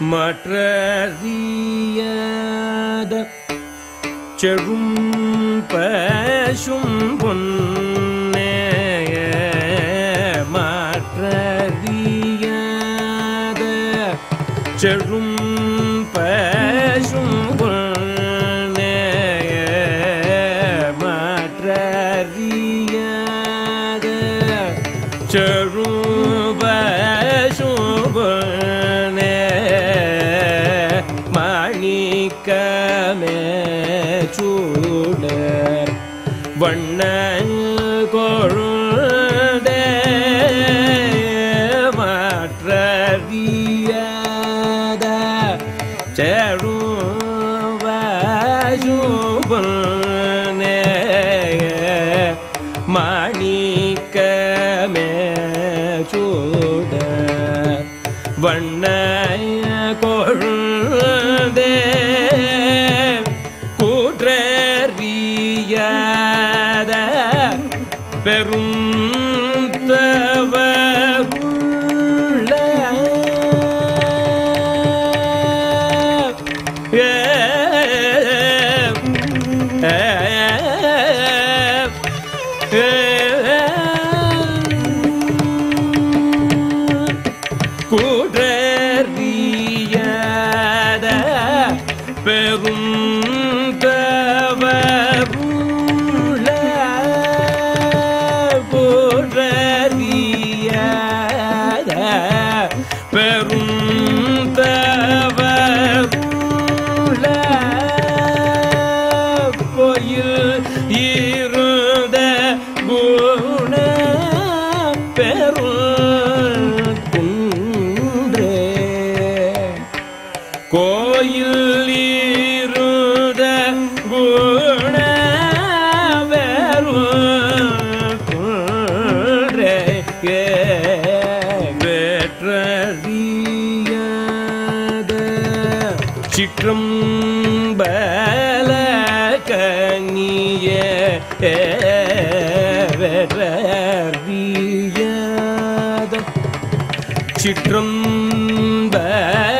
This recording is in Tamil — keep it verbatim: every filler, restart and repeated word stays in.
மற்றறியாத செழும் பசும் பொன்னேய மற்றறியாத செழும் பசும் பொன்னேய மற்றறியாத செழும் பசும் மாணிக்கமே சூடர் வண்ண கொழுந்தே மாற்றறியாத செழுவசுபனே மாணிக்கமே சூடர் வண்ண கொழுந்தே கூற்றறியாத பெரும் தவமுள்ள கூற்றறியாத பெரும் தவமுள்ள கூற்றறியாத பெரும் தவமுள்ள கோயில் இருந்த குண பெரும் குன்றே கோயில் இருந்த குண பெரும் குன்றே வெற்றறியாத சிற்றம்பல கனியே வெற்றறியாத சிற்றம்பல